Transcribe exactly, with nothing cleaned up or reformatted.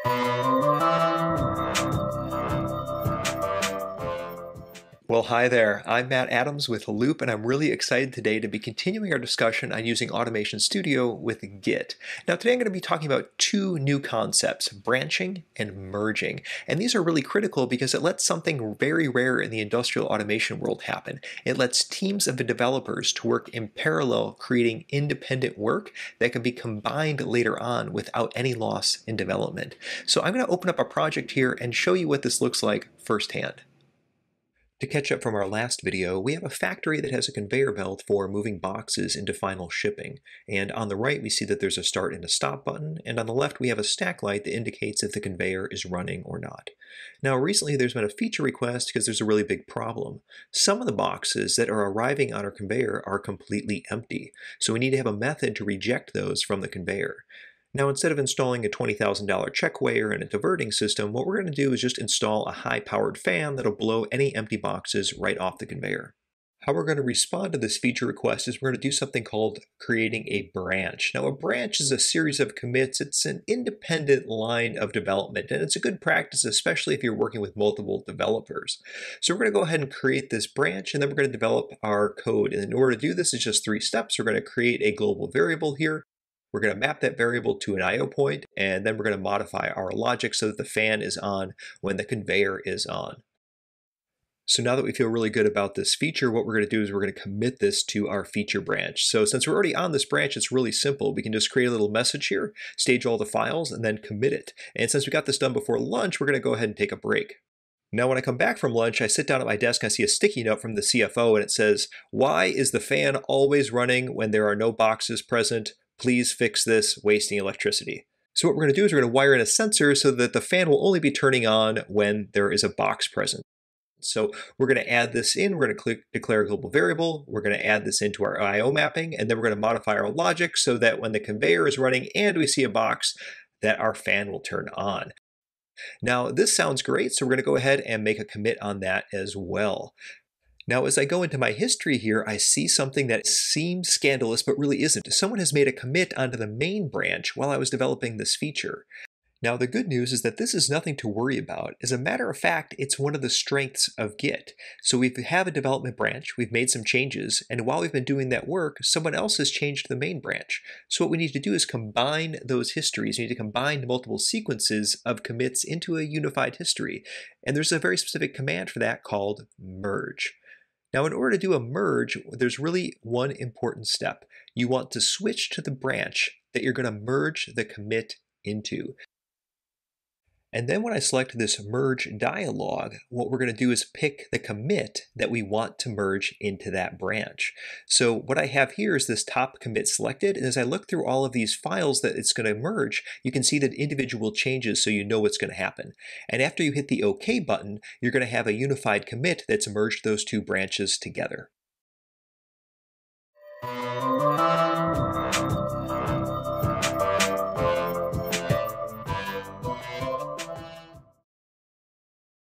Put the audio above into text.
Well, hi there. I'm Matt Adams with Loop, and I'm really excited today to be continuing our discussion on using Automation Studio with Git. Now, today I'm going to be talking about two new concepts, branching and merging. And these are really critical because it lets something very rare in the industrial automation world happen. It lets teams of developers to work in parallel, creating independent work that can be combined later on without any loss in development. So I'm going to open up a project here and show you what this looks like firsthand. To catch up from our last video, we have a factory that has a conveyor belt for moving boxes into final shipping. And on the right, we see that there's a start and a stop button, and on the left, we have a stack light that indicates if the conveyor is running or not. Now, recently, there's been a feature request because there's a really big problem. Some of the boxes that are arriving on our conveyor are completely empty, so we need to have a method to reject those from the conveyor. Now, instead of installing a twenty thousand dollar check weigher and a diverting system, what we're going to do is just install a high-powered fan that'll blow any empty boxes right off the conveyor. How we're going to respond to this feature request is we're going to do something called creating a branch. Now, a branch is a series of commits. It's an independent line of development, and it's a good practice, especially if you're working with multiple developers. So we're going to go ahead and create this branch, and then we're going to develop our code. And in order to do this, it's just three steps. We're going to create a global variable here. We're going to map that variable to an I O point, and then we're going to modify our logic so that the fan is on when the conveyor is on. So now that we feel really good about this feature, what we're going to do is we're going to commit this to our feature branch. So since we're already on this branch, it's really simple. We can just create a little message here, stage all the files, and then commit it. And since we got this done before lunch, we're going to go ahead and take a break. Now, when I come back from lunch, I sit down at my desk and I see a sticky note from the C F O, and it says, "Why is the fan always running when there are no boxes present? Please fix this, wasting electricity." So what we're going to do is we're going to wire in a sensor so that the fan will only be turning on when there is a box present. So we're going to add this in, we're going to click declare a global variable, we're going to add this into our I O mapping, and then we're going to modify our logic so that when the conveyor is running and we see a box, that our fan will turn on. Now, this sounds great, so we're going to go ahead and make a commit on that as well. Now, as I go into my history here, I see something that seems scandalous, but really isn't. Someone has made a commit onto the main branch while I was developing this feature. Now, the good news is that this is nothing to worry about. As a matter of fact, it's one of the strengths of Git. So we have a development branch, we've made some changes, and while we've been doing that work, someone else has changed the main branch. So what we need to do is combine those histories. We need to combine multiple sequences of commits into a unified history. And there's a very specific command for that called merge. Now, in order to do a merge, there's really one important step. You want to switch to the branch that you're going to merge the commit into. And then when I select this merge dialog, what we're going to do is pick the commit that we want to merge into that branch. So what I have here is this top commit selected, and as I look through all of these files that it's going to merge, you can see that individual changes so you know what's going to happen. And after you hit the OK button, you're going to have a unified commit that's merged those two branches together.